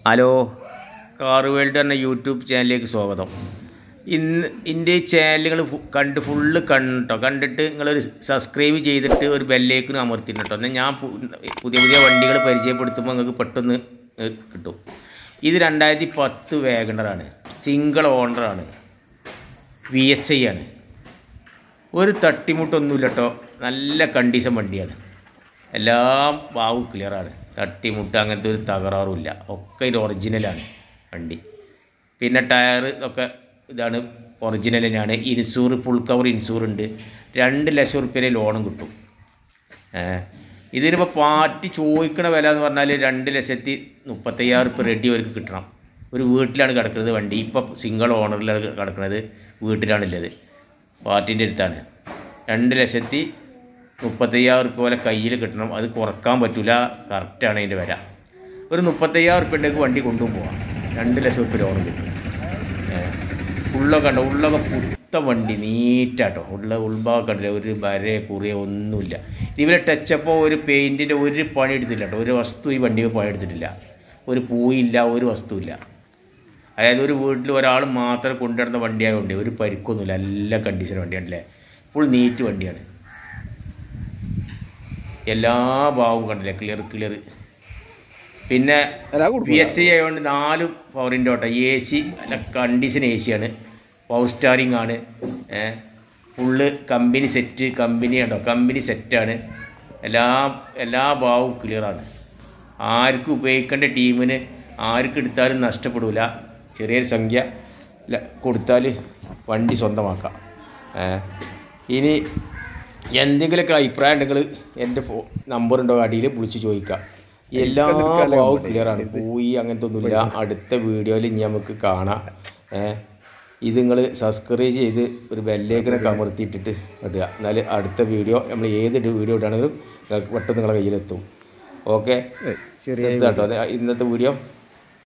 Hello, car world എന്ന YouTube ചാനലിലേക്ക് സ്വാഗതം. ഇന്ന് എൻ്റെ ചാനലുകൾ ഫുള്ള് കണ്ടോ, കണ്ടിട്ട് നിങ്ങളൊരു സബ്സ്ക്രൈബ് ചെയ്തിട്ട് ഒരു ബെല്ലേക്കിന് അമർത്തിട്ടോ. എന്നാൽ ഞാൻ പുതിയ പുതിയ വണ്ടികൾ പരിചയപ്പെടുത്തുമ്പോൾ നിങ്ങൾക്ക് പെട്ടെന്ന് കിട്ടും. ഇത് 2010 വാഗണറാണ്, സിംഗിൾ ഓണറാണ്, VSI ആണ്. ഒരു തട്ടിമുട്ടൊന്നുമില്ല കേട്ടോ, നല്ല കണ്ടീഷൻ വണ്ടിയാണ്. എല്ലാം ഭാവം ക്ലിയറാണ്, തട്ടിമുട്ട് അങ്ങനത്തെ ഒരു തകരാറുമില്ല, ഒക്കെ ഇത് ഒറിജിനലാണ് വണ്ടി. പിന്നെ ടയർ ഒക്കെ ഇതാണ്, ഒറിജിനൽ തന്നെയാണ്. ഇൻഷൂർ ഫുൾ കവർ ഇൻഷൂർ ഉണ്ട്. 2 ലക്ഷം റുപ്യ ലോണും കിട്ടും. ഇതിനിപ്പോൾ പാർട്ടി ചോദിക്കണ വില എന്ന് പറഞ്ഞാൽ 2,35,000 റുപ്യ റെഡി അവർക്ക് കിട്ടണം. ഒരു വീട്ടിലാണ് കിടക്കുന്നത് വണ്ടി. ഇപ്പോൾ സിംഗിൾ ഓണറിലാണ് കിടക്കുന്നത്, വീട്ടിലാണുള്ളത്, പാർട്ടീൻ്റെ അടുത്താണ്. 2,35,000 റുപ്യ പോലെ കയ്യിൽ കിട്ടണം. അത് കുറക്കാൻ പറ്റില്ല, കറക്റ്റാണ് അതിൻ്റെ വില. ഒരു 35,000 റുപ്യൻ്റെക്ക് വണ്ടി കൊണ്ടുപോകാം, 2 ലക്ഷം റുപ്യ ലോൺ കിട്ടും. ഉള്ളൊക്കെ ഉണ്ടോ, ഉള്ളൊക്കെ പുത്ത വണ്ടി, നീറ്റാട്ടോ. ഉൾഭാഗമൊക്കെ ഉണ്ടല്ലേ, ഒരു വരെ കുറിയോ ഒന്നുമില്ല. ഇവരെ ടച്ചപ്പോൾ ഒരു പെയിൻറ്റിൻ്റെ ഒരു പണി എടുത്തില്ല കേട്ടോ. ഒരു വസ്തു ഈ വണ്ടി പണി എടുത്തിട്ടില്ല, ഒരു പൂയില്ല, ഒരു വസ്തുവില്ല. അതായത് ഒരു വീട്ടിൽ ഒരാൾ മാത്രം കൊണ്ടുവരുന്ന വണ്ടിയായതുകൊണ്ട് ഒരു പരിക്കൊന്നുമില്ല. നല്ല കണ്ടീഷൻ വണ്ടിയാണല്ലേ, ഫുൾ നീറ്റ് വണ്ടിയാണ്. എല്ലാ ഭാവവും കണ്ടില്ലേ, ക്ലിയർ. പിന്നെ VSI ആയതുകൊണ്ട് 4 പവറിൻ്റെ ഓട്ടോ, AC നല്ല കണ്ടീഷൻ AC ആണ്, പവർ സ്റ്റാറിങ് ആണ്. ഫുള്ള് കമ്പനി സെറ്റ്, കമ്പനി സെറ്റാണ്. എല്ലാ ഭാവവും ക്ലിയറാണ്. ആർക്കും ഉപയോഗിക്കേണ്ട ടീമിന് ആർക്കും എടുത്താലും നഷ്ടപ്പെടില്ല. ചെറിയൊരു സംഖ്യ കൊടുത്താൽ വണ്ടി സ്വന്തമാക്കാം. ഇനി എന്തെങ്കിലുമൊക്കെ അഭിപ്രായം ഉണ്ടെങ്കിൽ എൻ്റെ നമ്പറുണ്ടോ അടിയിൽ വിളിച്ച് ചോദിക്കാം. എല്ലാ ഭാവവും ക്ലിയറാണ്, പോയി അങ്ങനത്തെ ഒന്നുമില്ല. അടുത്ത വീഡിയോയിൽ ഇനി നമുക്ക് കാണാം. ഇത് നിങ്ങൾ സബ്സ്ക്രൈബ് ചെയ്ത് ഒരു ബെല്ലേക്കിനൊക്കെ അമർത്തിയിട്ടിട്ട് ഇടുക. എന്നാൽ അടുത്ത വീഡിയോ നമ്മൾ ഏത് വീഡിയോ ഇടുകയാണെങ്കിലും പെട്ടെന്ന് നിങ്ങളുടെ കയ്യിലെത്തും. ഓക്കെ, കേട്ടോ ഇന്നത്തെ വീഡിയോ.